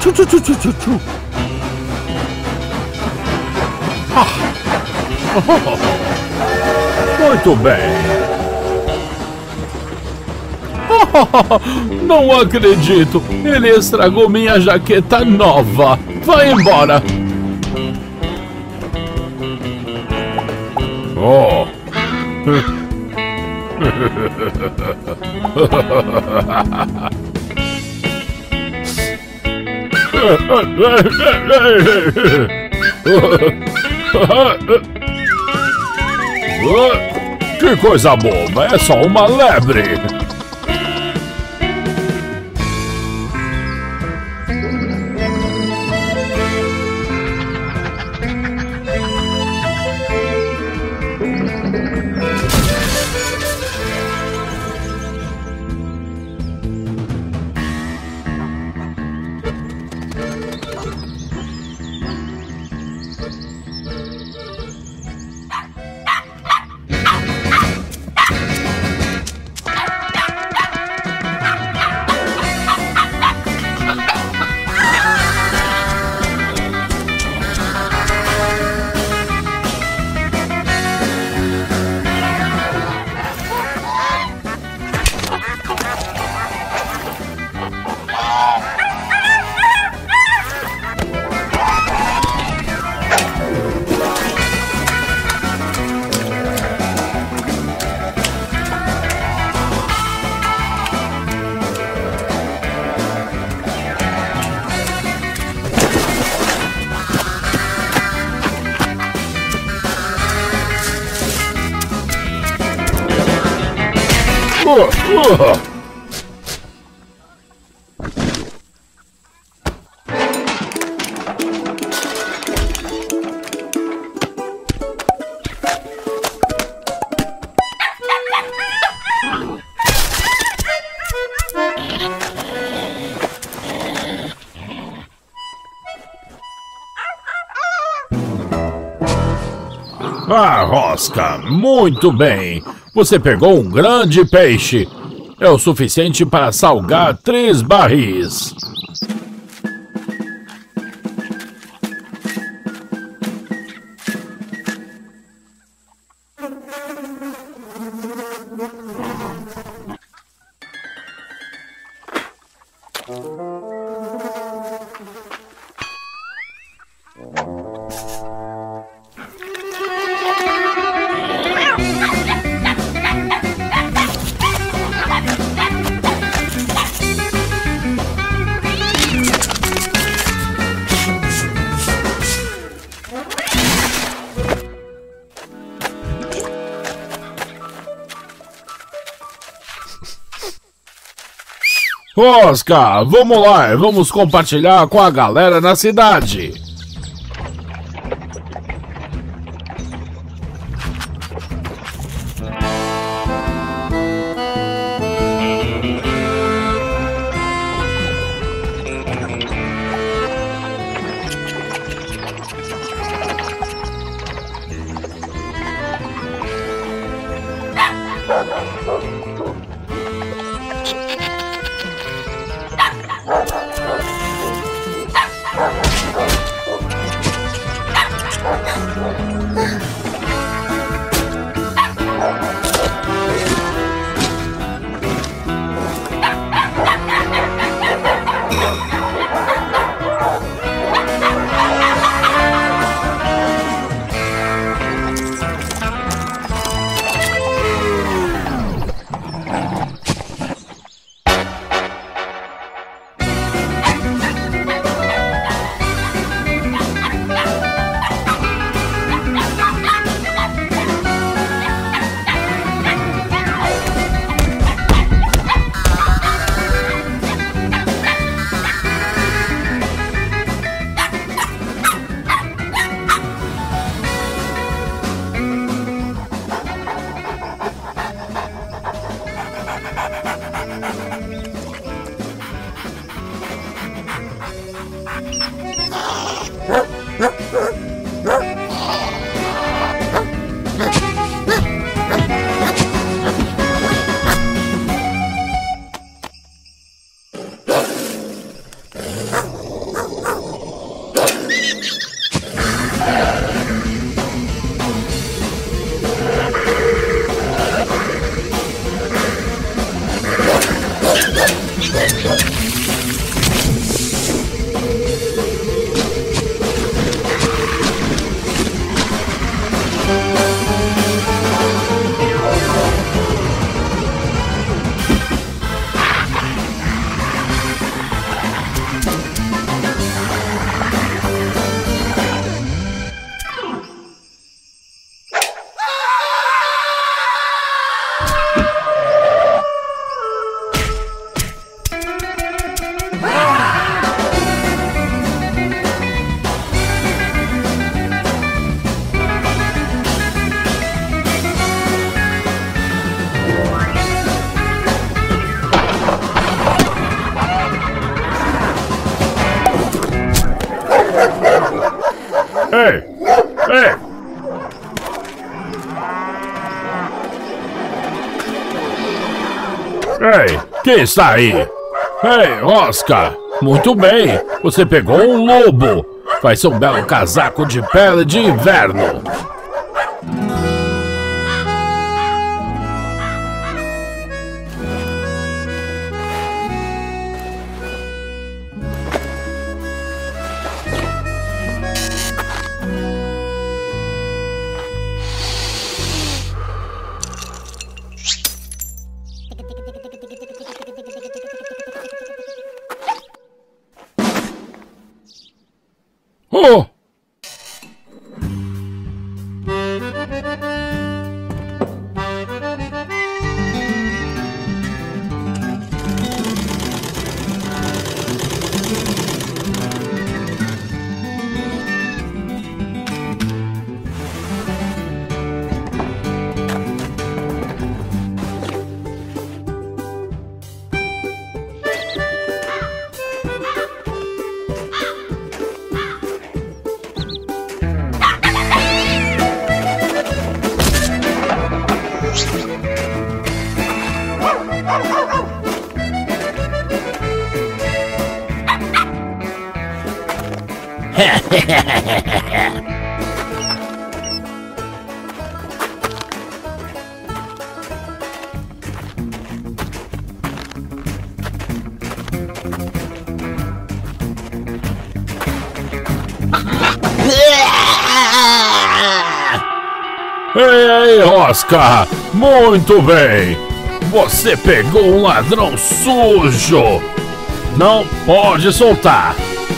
Tchu, tchu, tchu, tchu, tchu, tchu. Muito bem. Não acredito. Ele estragou minha jaqueta nova. Vai embora. Oh. Que coisa boba, é só uma lebre. Ah, Rosca, muito bem. Você pegou um grande peixe. É o suficiente para salgar 3 barris. Oscar, vamos lá, vamos compartilhar com a galera na cidade. Ei! Ei! Ei! Quem está aí? Ei, Oscar! Muito bem! Você pegou um lobo! Vai ser um belo casaco de pele de inverno! Oh! Ei, Oscar! Muito bem! Você pegou um ladrão sujo! Não pode soltar!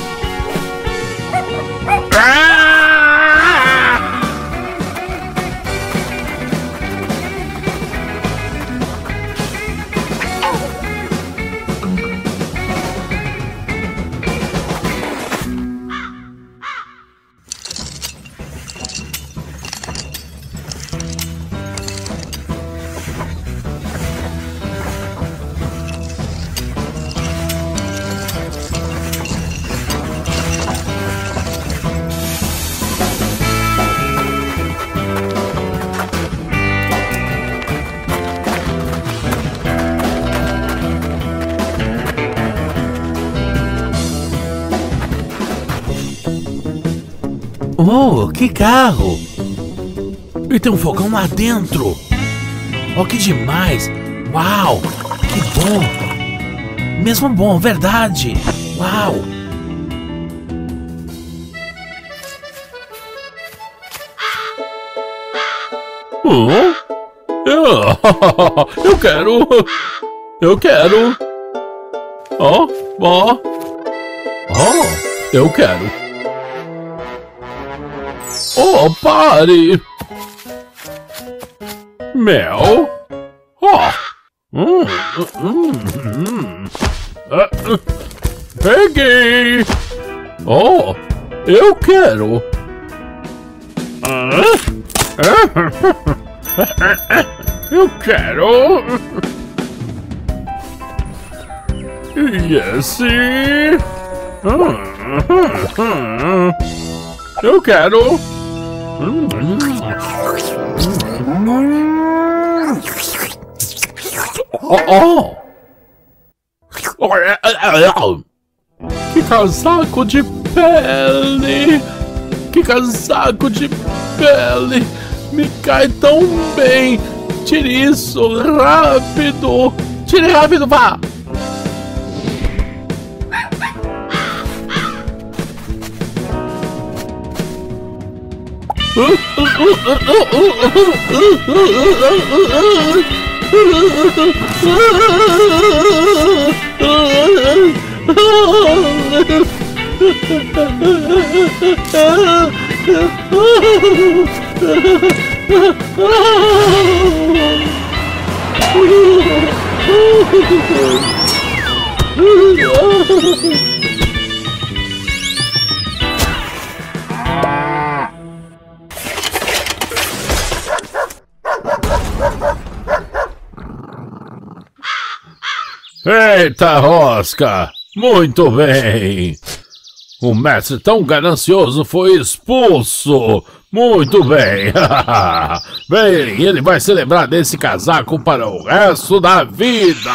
Oh, que carro! E tem um fogão lá dentro! Oh, que demais! Uau! Que bom! Mesmo bom, verdade! Uau! Eu quero! Eu quero! Oh! Eu quero! Oh, pare! Mel? Oh! Peguei! Oh! Eu quero! Eu quero! E esse? Eu quero! Que casaco de pele! Que casaco de pele! Me cai tão bem! Tire isso rápido! Tire rápido, vá! Eita, Oscar! Muito bem! Um mestre tão ganancioso foi expulso. Muito bem. Bem, ele vai se lembrar desse casaco para o resto da vida.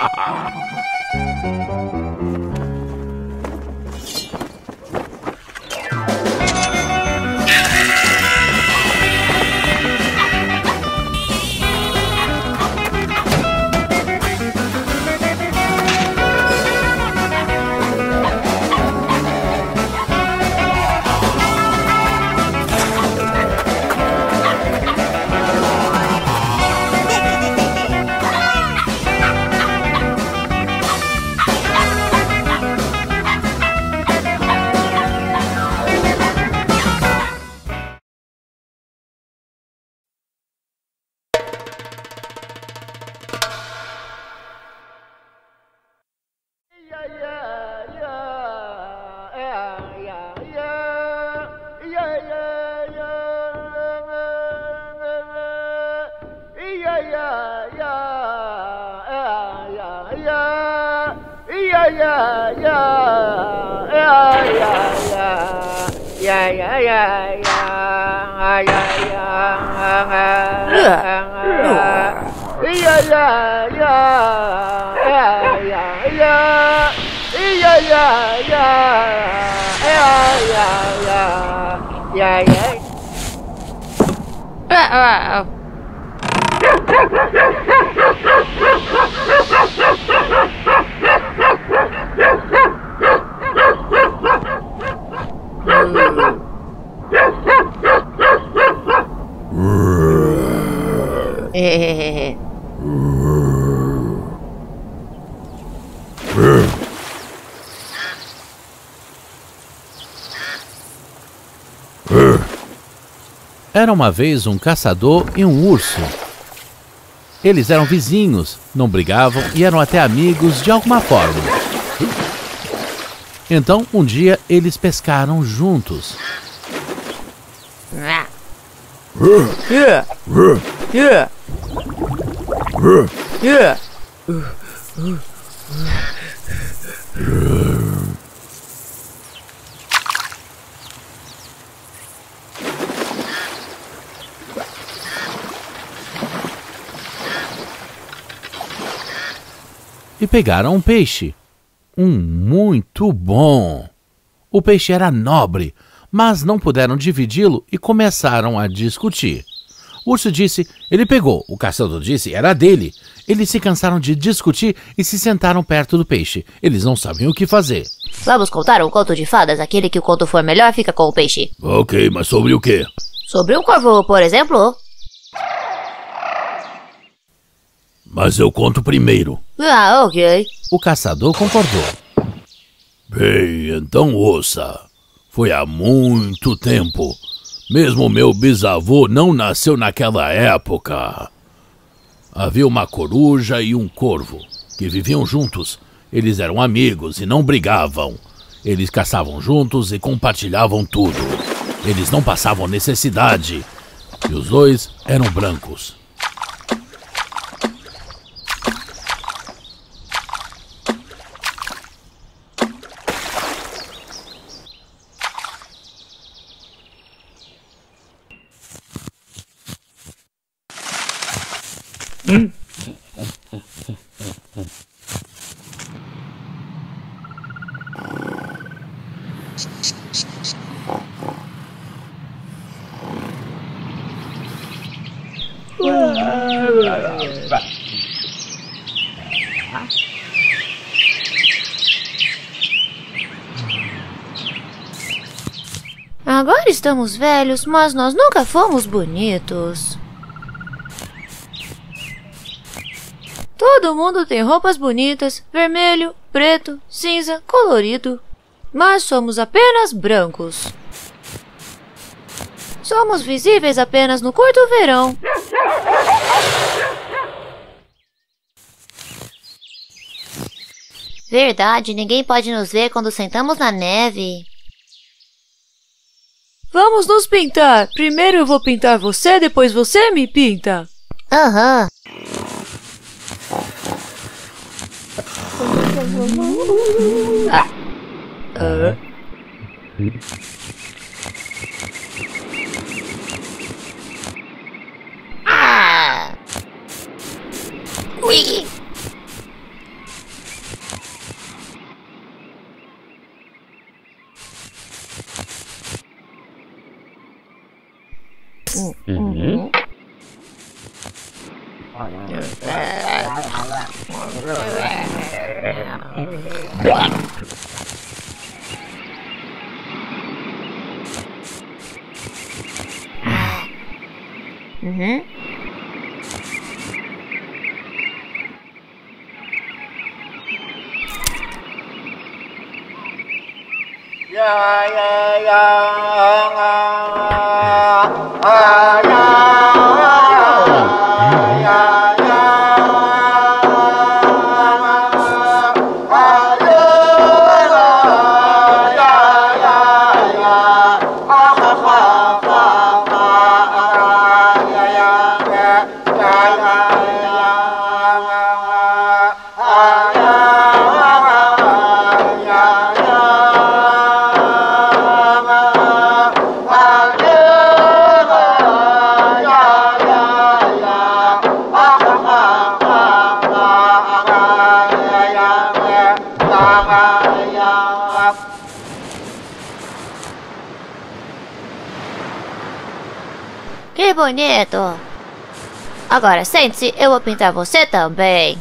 Era uma vez um caçador e um urso. Eles eram vizinhos, não brigavam e eram até amigos de alguma forma. Então, um dia, eles pescaram juntos. E pegaram um peixe. Muito bom. O peixe era nobre, mas não puderam dividi-lo e começaram a discutir. O urso disse, ele pegou. O caçador disse, era dele. Eles se cansaram de discutir e se sentaram perto do peixe. Eles não sabiam o que fazer. Vamos contar um conto de fadas. Aquele que o conto for melhor fica com o peixe. Ok, mas sobre o quê? Sobre um corvo, por exemplo. Mas eu conto primeiro. Ah, ok. O caçador concordou. Bem, então ouça. Foi há muito tempo. Mesmo meu bisavô não nasceu naquela época. Havia uma coruja e um corvo que viviam juntos. Eles eram amigos e não brigavam. Eles caçavam juntos e compartilhavam tudo. Eles não passavam necessidade. E os dois eram brancos. Agora estamos velhos, mas nós nunca fomos bonitos. Todo mundo tem roupas bonitas, vermelho, preto, cinza, colorido. Mas somos apenas brancos. Somos visíveis apenas no curto verão. Verdade, ninguém pode nos ver quando sentamos na neve. Vamos nos pintar. Primeiro eu vou pintar você, depois você me pinta. Aham. Ui. Que bonito! Agora sente-se, eu vou pintar você também.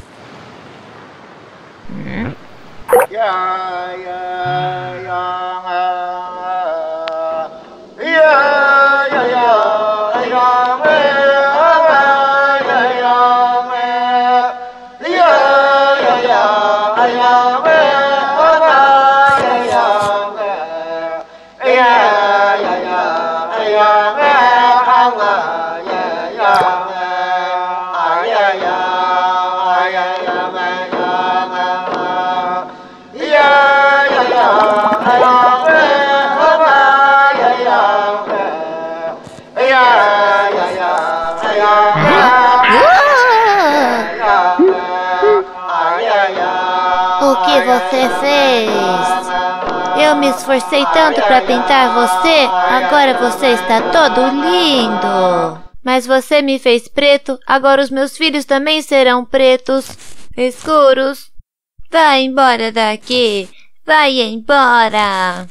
O que você fez? Eu me esforcei tanto para pintar você, agora você está todo lindo. Mas você me fez preto, agora os meus filhos também serão pretos, escuros. Vai embora daqui, vai embora.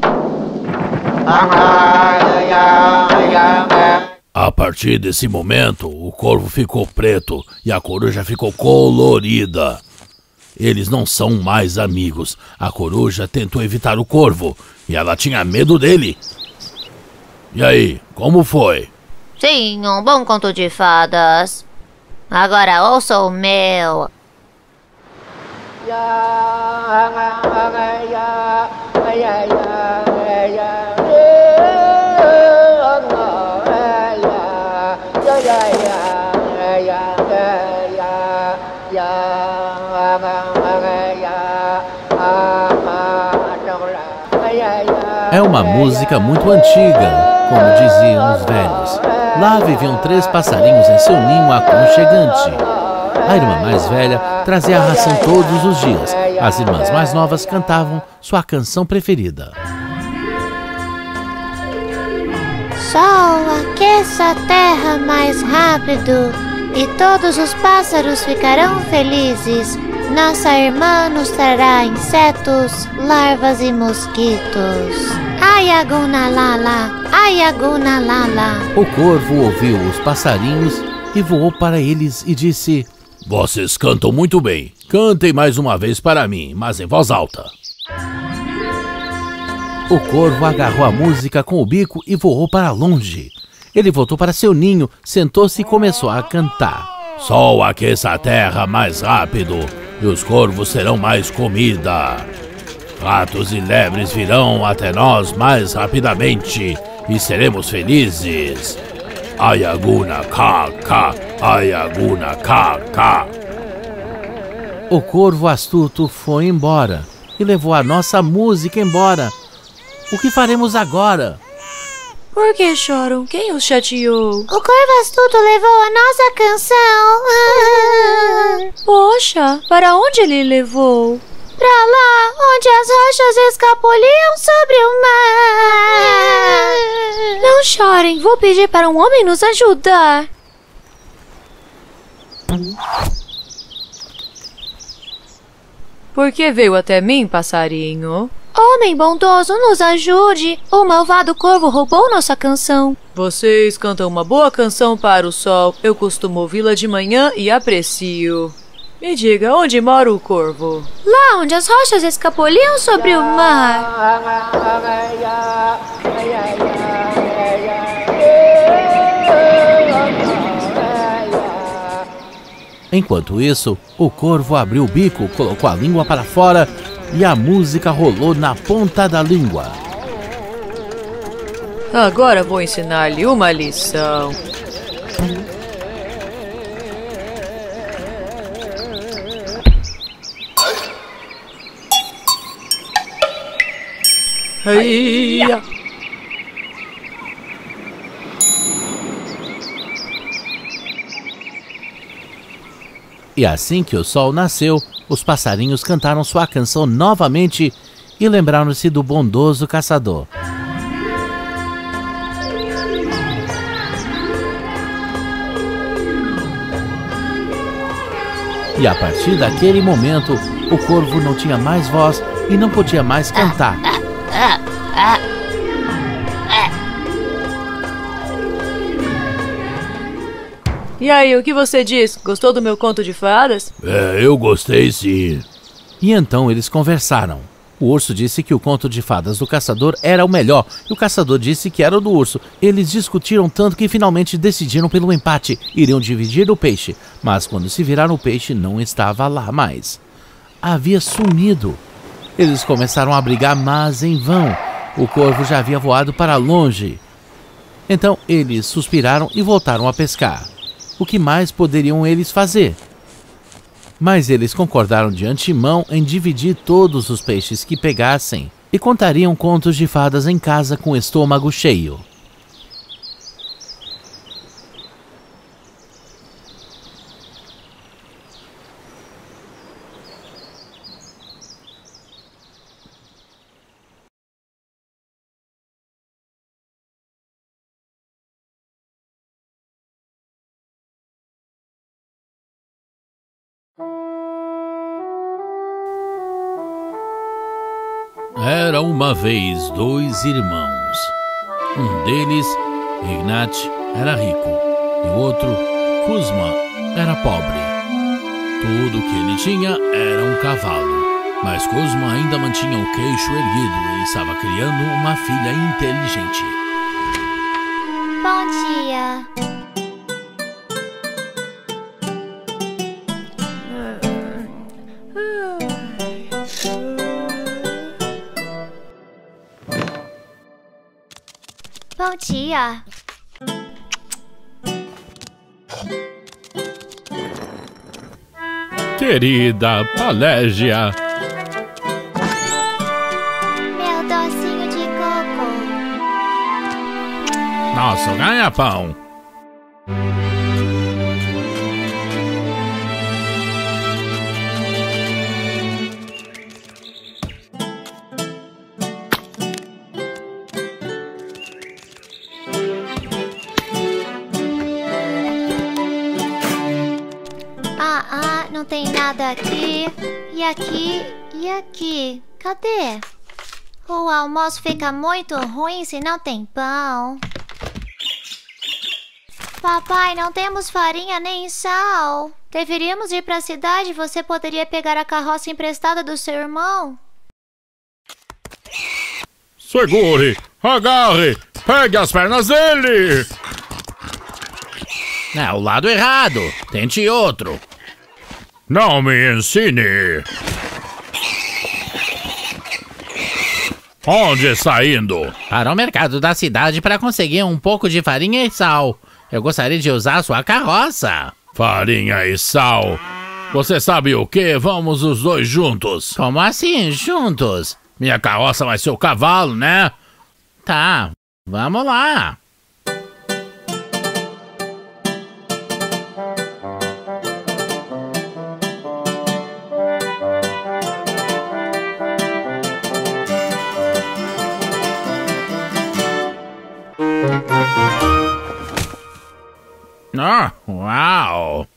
A partir desse momento, o corvo ficou preto e a coruja ficou colorida. Eles não são mais amigos. A coruja tentou evitar o corvo e ela tinha medo dele. E aí, como foi? Sim, um bom conto de fadas. Agora ouça o meu. É uma música muito antiga, como diziam os velhos. Lá viviam 3 passarinhos em seu ninho aconchegante. A irmã mais velha trazia a ração todos os dias. As irmãs mais novas cantavam sua canção preferida. Sol aqueça a terra mais rápido e todos os pássaros ficarão felizes. Nossa irmã nos trará insetos, larvas e mosquitos. Ai, aguna lala, ai, aguna lala. O corvo ouviu os passarinhos e voou para eles e disse: Vocês cantam muito bem. Cantem mais uma vez para mim, mas em voz alta. O corvo agarrou a música com o bico e voou para longe. Ele voltou para seu ninho, sentou-se e começou a cantar. Sol aqueça a terra mais rápido e os corvos terão mais comida. Ratos e lebres virão até nós mais rapidamente e seremos felizes. Ayaguna ka ka, ayaguna ka ka. O corvo astuto foi embora e levou a nossa música embora. O que faremos agora? Por que choram? Quem os chateou? O corvo astuto levou a nossa canção. Poxa, para onde ele levou? Pra pra lá, onde as rochas escapuliam sobre o mar. Não chorem, vou pedir para um homem nos ajudar. Por que veio até mim, passarinho? Homem bondoso, nos ajude. O malvado corvo roubou nossa canção. Vocês cantam uma boa canção para o sol. Eu costumo ouvi-la de manhã e aprecio. Me diga, onde mora o corvo? Lá onde as rochas escapuliam sobre o mar. Enquanto isso, o corvo abriu o bico, colocou a língua para fora e a música rolou na ponta da língua. Agora vou ensinar-lhe uma lição. Ai-ya. E assim que o sol nasceu, os passarinhos cantaram sua canção novamente e lembraram-se do bondoso caçador. E a partir daquele momento, o corvo não tinha mais voz e não podia mais cantar. E aí, o que você diz? Gostou do meu conto de fadas? Eu gostei sim. E então eles conversaram. O urso disse que o conto de fadas do caçador era o melhor, e o caçador disse que era o do urso. Eles discutiram tanto que finalmente decidiram pelo empate. Iriam dividir o peixe, mas quando se viraram o peixe não estava lá mais. Havia sumido. Eles começaram a brigar, mas em vão. O corvo já havia voado para longe. Então eles suspiraram e voltaram a pescar. O que mais poderiam eles fazer? Mas eles concordaram de antemão em dividir todos os peixes que pegassem e contariam contos de fadas em casa com o estômago cheio. Era uma vez 2 irmãos. Um deles, Ignat, era rico e o outro, Kuzma, era pobre. Tudo que ele tinha era um cavalo, mas Kuzma ainda mantinha o queixo erguido e estava criando uma filha inteligente. Bom dia. Bom dia. Querida Palégia, Meu docinho de coco. nosso ganha-pão. Não tem nada aqui, e aqui, e aqui. Cadê? O almoço fica muito ruim se não tem pão. Papai, não temos farinha nem sal. Deveríamos ir para a cidade. Você poderia pegar a carroça emprestada do seu irmão? Segure, agarre, pegue as pernas dele. É o lado errado. Tente outro. Não me ensine. Onde está indo? Para o mercado da cidade para conseguir um pouco de farinha e sal. Eu gostaria de usar sua carroça. Farinha e sal. Você sabe o que? Vamos os dois juntos. Como assim, juntos? Minha carroça vai ser o cavalo, né? Tá, vamos lá. Ah, uau!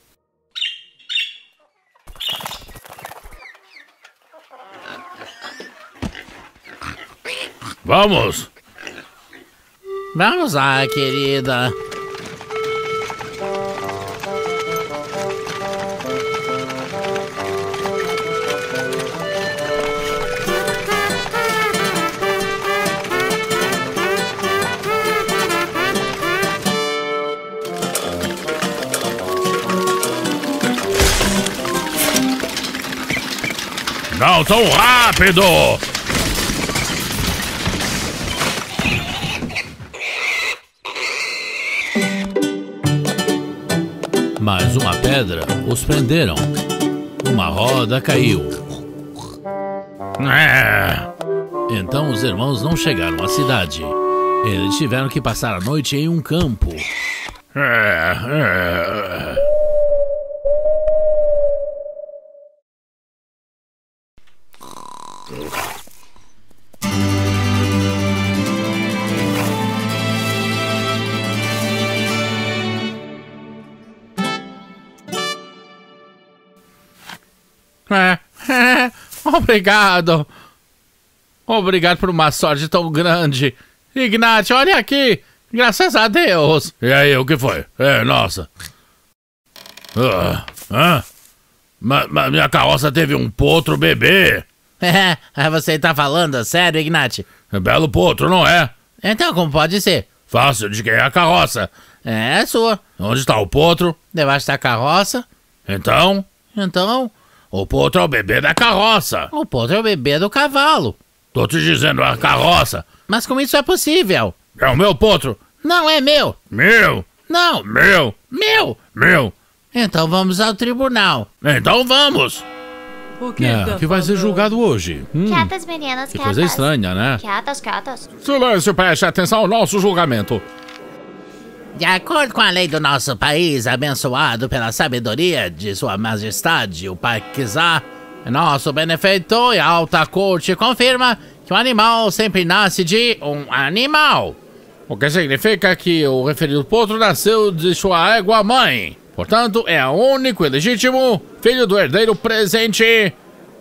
Vamos! Vamos lá, querida. Não tão rápido! Mais uma pedra os prenderam. Uma roda caiu. Então os irmãos não chegaram à cidade. Eles tiveram que passar a noite em um campo. Obrigado. Obrigado por uma sorte tão grande. Ignat, olha aqui. Graças a Deus. E aí, o que foi? Nossa. Minha carroça teve um potro bebê. Você tá falando sério, Ignat? Belo potro, não é? Então, como pode ser? Fácil, de quem é a carroça? É sua. Onde está o potro? Debaixo da carroça. Então? O potro é o bebê da carroça. O potro é o bebê do cavalo. Tô te dizendo, é a carroça. Mas como isso é possível? É o meu potro. Não é meu. Meu. Não. Meu. Meu. Então vamos ao tribunal. Então vamos. O que Que vai ser julgado hoje. Quietas, meninas, Que quietas. coisa estranha, né? Quietas. Silêncio, preste atenção ao nosso julgamento. De acordo com a lei do nosso país, abençoado pela sabedoria de Sua Majestade, o Pai Kizar, nosso benefeitor e a alta corte confirma que o animal sempre nasce de um animal. O que significa que o referido potro nasceu de sua égua mãe. Portanto, é o único e legítimo filho do herdeiro presente.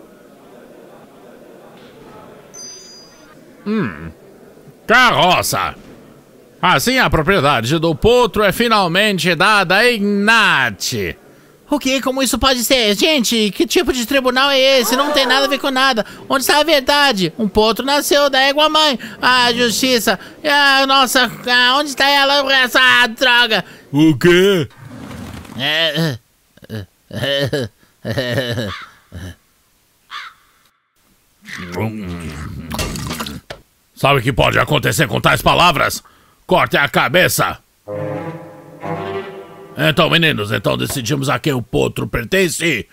Carroça. Assim, a propriedade do potro é finalmente dada a Ignat. O que? Como isso pode ser? Gente, que tipo de tribunal é esse? Não tem nada a ver com nada. Onde está a verdade? Um potro nasceu da égua mãe. A justiça. Nossa, onde está ela? Essa droga. O quê? Sabe o que pode acontecer com tais palavras? Corte a cabeça! Então, meninos, decidimos a quem o potro pertence.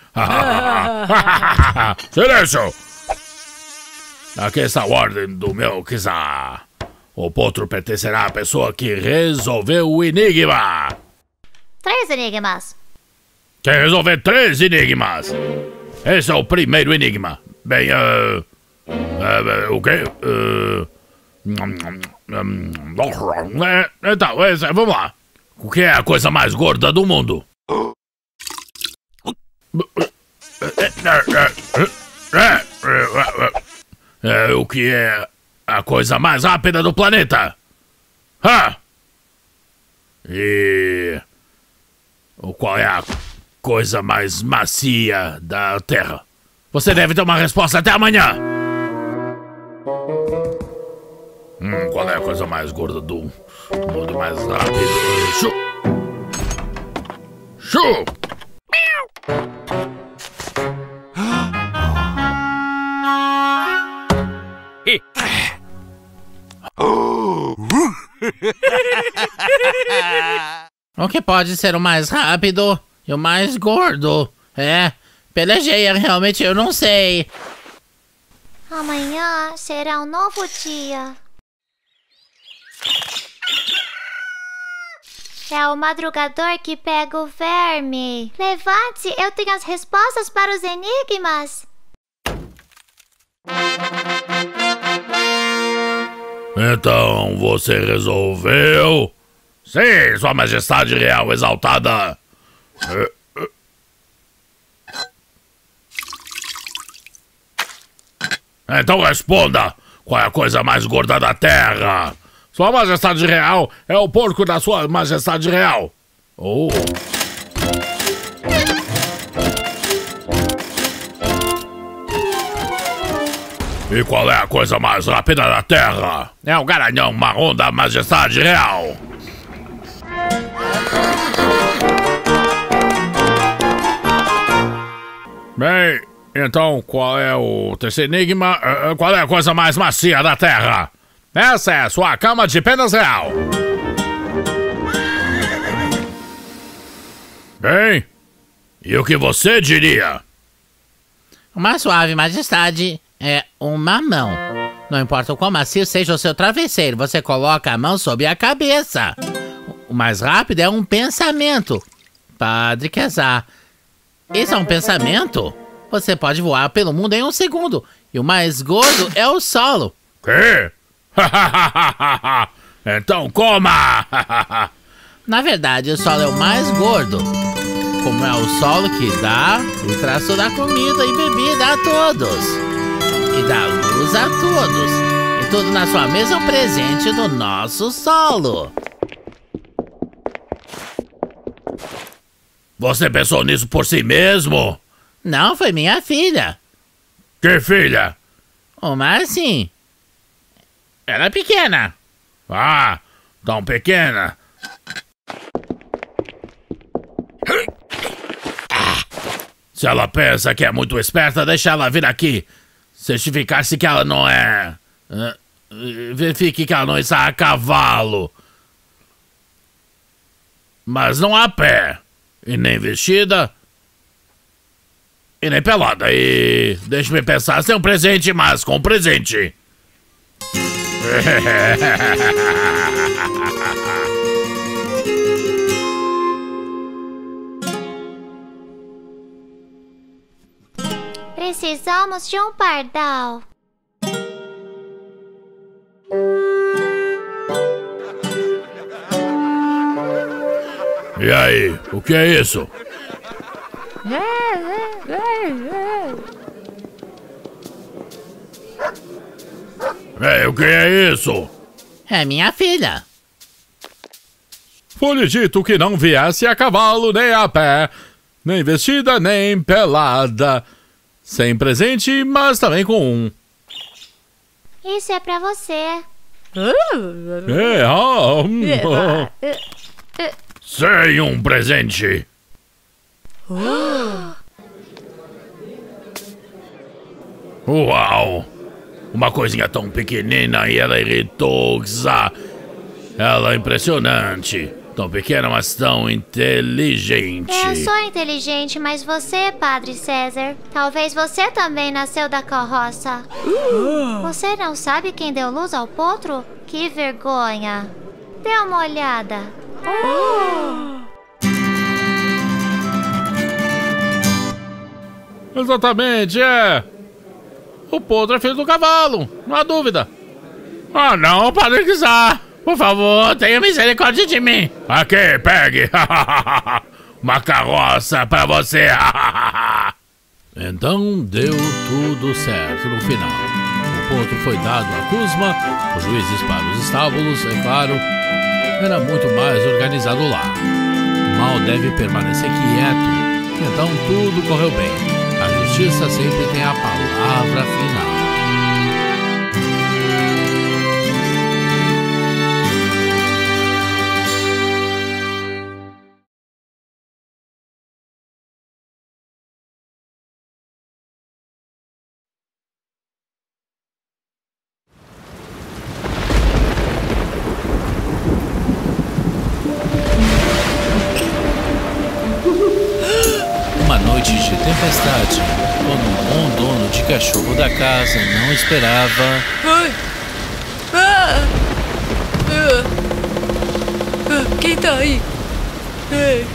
Silêncio! Aqui está a ordem do meu Kizar. O potro pertencerá à pessoa que resolveu o enigma. 3 enigmas. Quer resolver 3 enigmas? Esse é o primeiro enigma. Bem, o quê? Então, vamos lá. O que é a coisa mais gorda do mundo? O que é a coisa mais rápida do planeta? E qual é a coisa mais macia da Terra? Você deve ter uma resposta até amanhã. Qual é a coisa mais gorda do mundo mais rápido? Chu! O que pode ser o mais rápido e o mais gordo? Pelejeia, realmente eu não sei. Amanhã será um novo dia. É o madrugador que pega o verme. Levante, eu tenho as respostas para os enigmas. Então você resolveu? Sim, Sua Majestade Real Exaltada. Então responda, qual é a coisa mais gorda da Terra? Sua Majestade Real é o porco da Sua Majestade Real. Oh. E qual é a coisa mais rápida da Terra? É o garanhão marrom da Majestade Real. Bem, então qual é o terceiro enigma? Qual é a coisa mais macia da Terra? Essa é a sua cama de penas real. Bem, e o que você diria? Uma suave, majestade, é uma mão. Não importa o quão macio seja o seu travesseiro, você coloca a mão sobre a cabeça. O mais rápido é um pensamento. Padre Quezar, esse é um pensamento? Você pode voar pelo mundo em 1 segundo. E o mais gordo é o solo. Quê? Então coma! Na verdade, o solo é o mais gordo. Como é o solo que dá e traz toda a comida e bebida a todos. E dá luz a todos. E tudo na sua mesa é um presente do nosso solo. Você pensou nisso por si mesmo? Não, foi minha filha. Que filha? Uma assim. Ela é pequena. Ah, tão pequena. Se ela pensa que é muito esperta, deixa ela vir aqui. Certificar-se que ela não é... verifique que ela não está a cavalo. Mas não a pé. E nem vestida. E nem pelada. E deixe-me pensar, sem um presente, mas com um presente. Precisamos de um pardal. E aí, o que é isso? O que é isso? É minha filha. Foi-lhe dito que não viesse a cavalo, nem a pé, nem vestida, nem pelada. Sem presente, mas também com um. Isso é pra você. Sem um presente. Uau! Uma coisinha tão pequenina e ela irritou. Ela é impressionante. Tão pequena, mas tão inteligente. Eu sou inteligente, mas você, Padre César, talvez você também nasceu da carroça. Você não sabe quem deu luz ao potro? Que vergonha. Dê uma olhada. Exatamente, é. O potro é filho do cavalo, não há dúvida. Ah, não, Padre Quezar. Por favor, tenha misericórdia de mim. Aqui, pegue. Uma carroça pra você. Então deu tudo certo no final. O potro foi dado a Kuzma, os juízes para os estábulos, é claro. Era muito mais organizado lá. O mal deve permanecer quieto. Então tudo correu bem. A justiça sempre tem a palavra final. Uma noite de tempestade, quando um bom dono de cachorro da casa não esperava... Quem tá aí? Ei.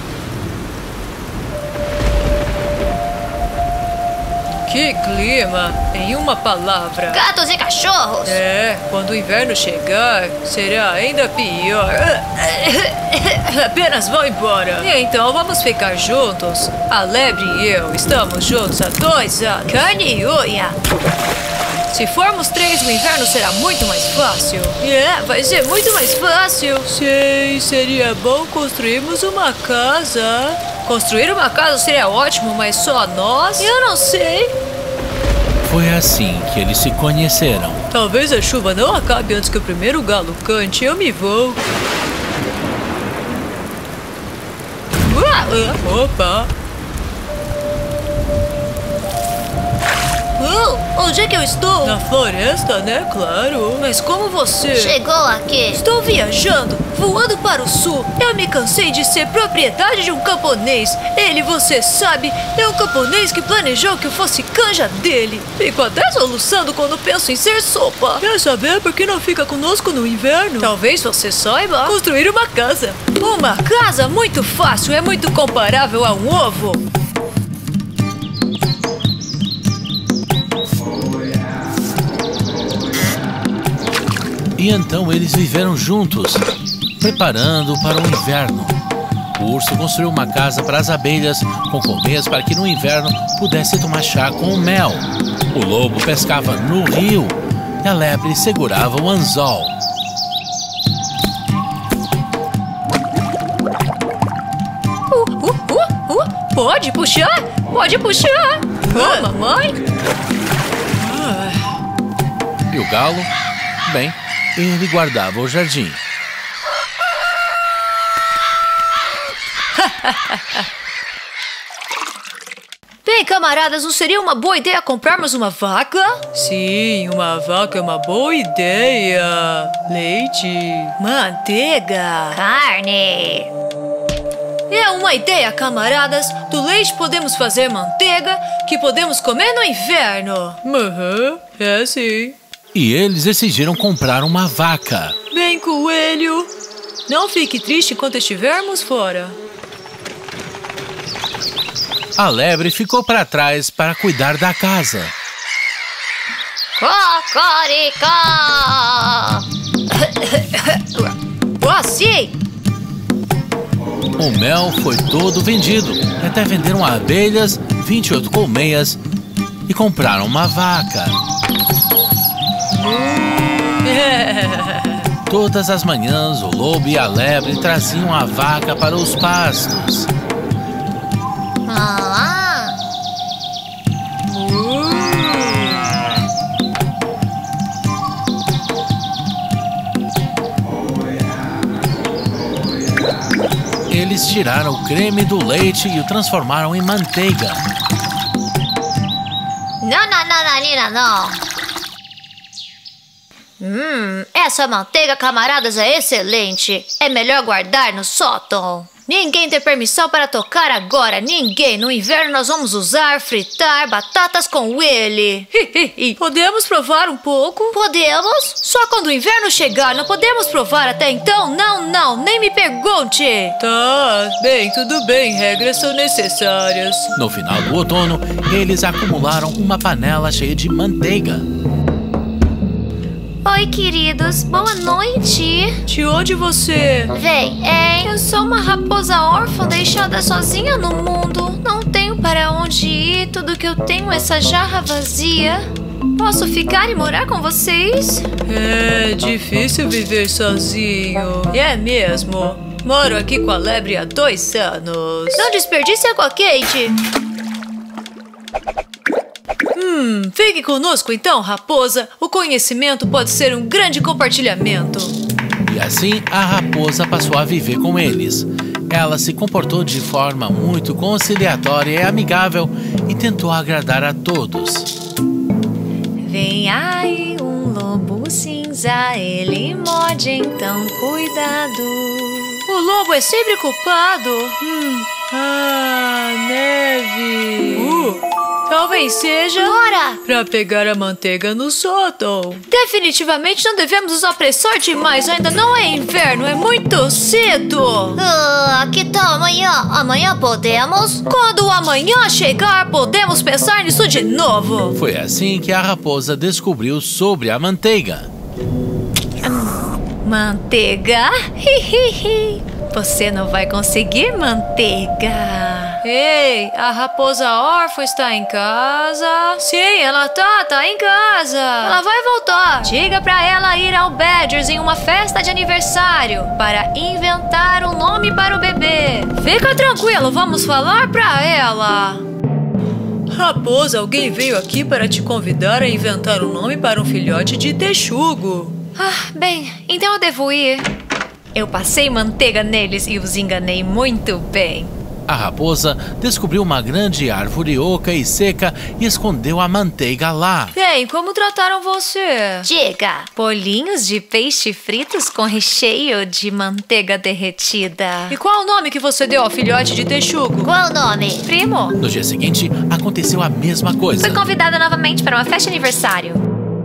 Que clima, em uma palavra. Gatos e cachorros! É, quando o inverno chegar, será ainda pior. Apenas vão embora. Então vamos ficar juntos. A lebre e eu estamos juntos há 2 anos. Carne e unha. Se formos 3, o inverno será muito mais fácil. Vai ser muito mais fácil. Sei, seria bom construirmos uma casa. Construir uma casa seria ótimo, mas só nós? Eu não sei. Foi assim que eles se conheceram. Talvez a chuva não acabe antes que o primeiro galo cante. Eu me vou. Opa! Onde é que eu estou? Na floresta, né? Claro. Mas como você... Chegou aqui. Estou viajando, voando para o sul. Eu me cansei de ser propriedade de um camponês. Ele, você sabe, é um camponês que planejou que eu fosse canja dele. Fico até soluçando quando penso em ser sopa. Quer saber por que não fica conosco no inverno? Talvez você saiba construir uma casa. Uma casa muito fácil, é muito comparável a um ovo. E então eles viveram juntos, preparando para o inverno. O urso construiu uma casa para as abelhas com colmeias para que no inverno pudesse tomar chá com mel. O lobo pescava no rio e a lebre segurava o anzol. Pode puxar? Pode puxar! Mamãe! E o galo? Bem, ele guardava o jardim. Bem, camaradas, não seria uma boa ideia comprarmos uma vaca? Sim, uma vaca é uma boa ideia. Leite, manteiga, Carne. é uma ideia, camaradas. Do leite podemos fazer manteiga que podemos comer no inverno. É sim. E eles decidiram comprar uma vaca. Bem, coelho, não fique triste enquanto estivermos fora. A lebre ficou para trás para cuidar da casa. Cocoricó. Sim. O mel foi todo vendido. Até venderam abelhas, 28 colmeias e compraram uma vaca. Todas as manhãs, o lobo e a lebre traziam a vaca para os pastos. Eles tiraram o creme do leite e o transformaram em manteiga. Não. Essa manteiga, camaradas, é excelente. É melhor guardar no sótão. Ninguém tem permissão para tocar agora. Ninguém. No inverno nós vamos usar, fritar batatas com ele. Podemos provar um pouco? Podemos? Só quando o inverno chegar. Não podemos provar até então? Não. Nem me pergunte. Tá, bem, tudo bem. Regras são necessárias. No final do outono, eles acumularam uma panela cheia de manteiga. Oi, queridos. Boa noite. De onde você... Vem, eu sou uma raposa órfã deixada sozinha no mundo. Não tenho para onde ir. Tudo que eu tenho é essa jarra vazia. Posso ficar e morar com vocês? É difícil viver sozinho. É mesmo. Moro aqui com a lebre há 2 anos. Não desperdice água quente. Fique conosco então, raposa. O conhecimento pode ser um grande compartilhamento. E assim a raposa passou a viver com eles. Ela se comportou de forma muito conciliatória e amigável e tentou agradar a todos. Vem aí um lobo cinza, ele morde, então cuidado. O lobo é sempre culpado. Neve. Talvez seja... Bora! Pra pegar a manteiga no sótão. Definitivamente não devemos nos apressar demais. Ainda não é inverno, é muito cedo. Que tal amanhã? Amanhã podemos? Quando o amanhã chegar, podemos pensar nisso de novo. Foi assim que a raposa descobriu sobre a manteiga. Manteiga? Você não vai conseguir, manteiga. Ei, a raposa órfã está em casa? Sim, ela tá em casa. Ela vai voltar. Diga pra ela ir ao Badgers em uma festa de aniversário para inventar um nome para o bebê. Fica tranquilo, vamos falar pra ela. Raposa, alguém veio aqui para te convidar a inventar um nome para um filhote de texugo. Bem, então eu devo ir. Eu passei manteiga neles e os enganei muito bem. A raposa descobriu uma grande árvore oca e seca e escondeu a manteiga lá. Bem, como trataram você? Diga. Bolinhos de peixe fritos com recheio de manteiga derretida. E qual o nome que você deu ao filhote de texugo? Qual o nome? Primo. No dia seguinte, aconteceu a mesma coisa. Fui convidada novamente para uma festa de aniversário.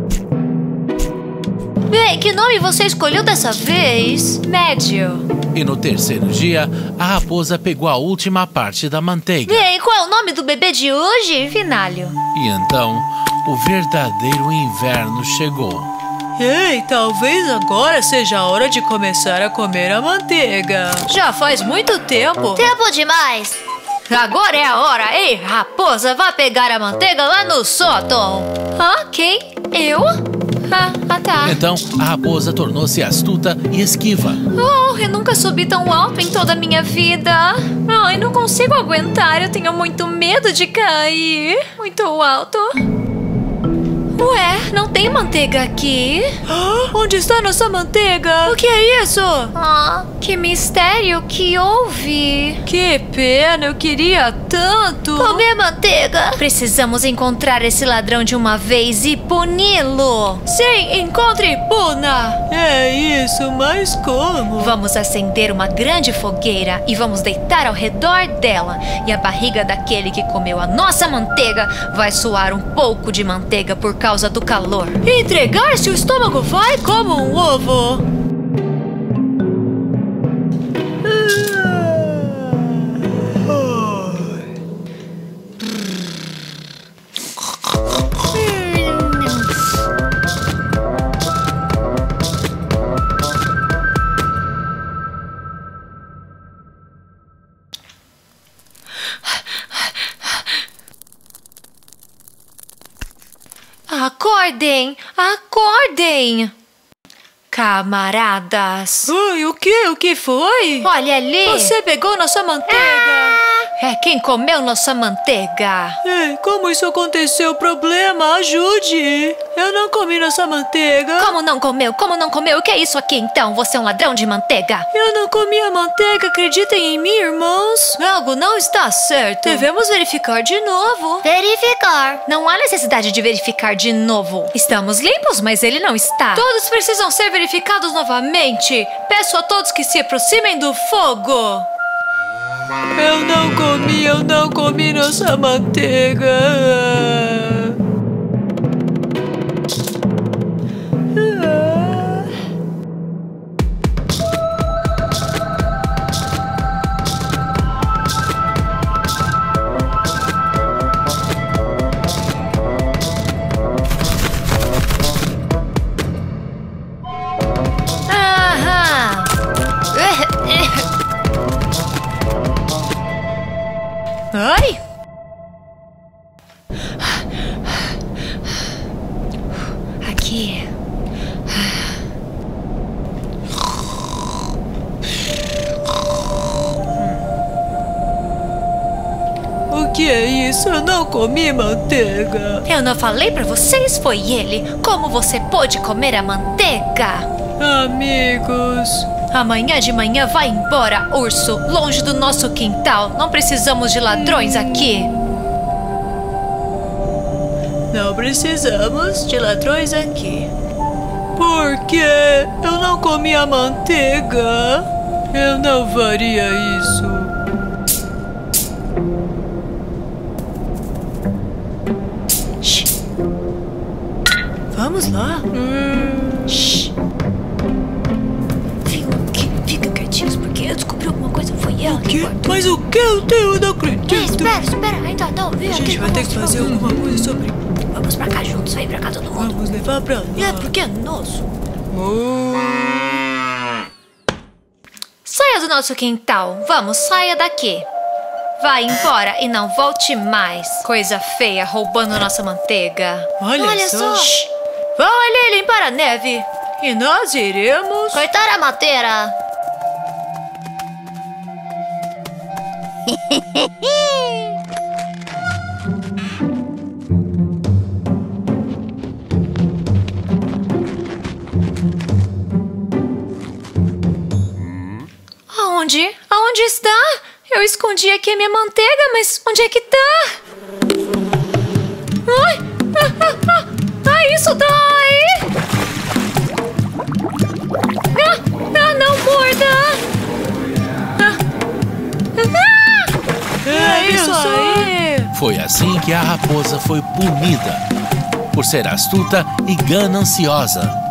Bem, que nome você escolheu dessa vez? Médio. E no terceiro dia, a raposa pegou a última parte da manteiga. Bem, qual é o nome do bebê de hoje? Finálio. E então, o verdadeiro inverno chegou. Ei, talvez agora seja a hora de começar a comer a manteiga. Já faz muito tempo. Tempo demais. Agora é a hora. Ei, raposa, vá pegar a manteiga lá no sótão. Quem? Eu? Tá. Então, a raposa tornou-se astuta e esquiva. Eu nunca subi tão alto em toda a minha vida. Ai, não consigo aguentar. Eu tenho muito medo de cair. Muito alto. Ué, não tem manteiga aqui? Onde está nossa manteiga? O que é isso? Que mistério que houve. Que pena, eu queria tanto. Comer manteiga. Precisamos encontrar esse ladrão de uma vez e puni-lo. Sim, encontre e puna. É isso, mas como? Vamos acender uma grande fogueira e vamos deitar ao redor dela. E a barriga daquele que comeu a nossa manteiga vai suar um pouco de manteiga por causa do calor. Entregar-se, o estômago vai como um ovo. Acordem! Acordem! Camaradas! Oi, o quê? O que foi? Olha ali! Você pegou nossa manteiga! É quem comeu nossa manteiga! Ei, como isso aconteceu? Problema, ajude! Eu não comi nossa manteiga! Como não comeu? Como não comeu? O que é isso aqui então? Você é um ladrão de manteiga! Eu não comi a manteiga, acreditem em mim, irmãos! Algo não está certo! Devemos verificar de novo! Verificar. Não há necessidade de verificar de novo. Estamos limpos, mas ele não está. Todos precisam ser verificados novamente. Peço a todos que se aproximem do fogo. Eu não comi nossa manteiga. Ai! Aqui. O que é isso? Eu não comi manteiga. Eu não falei pra vocês, foi ele. Como você pôde comer a manteiga? Amigos. Amanhã de manhã vai embora, urso. Longe do nosso quintal. Não precisamos de ladrões aqui. Não precisamos de ladrões aqui. Por quê? Eu não comi a manteiga. Eu não faria isso. Shhh. Vamos lá. Shhh. Fica quietinhos, porque eu descobri alguma coisa. Foi ela que guardou. Mas o que eu não acredito? Espera, ainda não vi. A gente vai ter que fazer alguma coisa sobre. Vamos pra cá juntos, vem pra cá todo mundo. Vamos levar pra lá. Porque é nosso. saia do nosso quintal. Vamos, saia daqui. Vai embora e não volte mais. Coisa feia, roubando nossa manteiga. Olha só. Vão ali limpar a neve. E nós iremos cortar a madeira. Aonde? Aonde está? Eu escondi aqui a minha manteiga, mas onde é que tá? Ai! Isso dói! Não morda! É isso aí! Foi assim que a raposa foi punida, por ser astuta e gananciosa.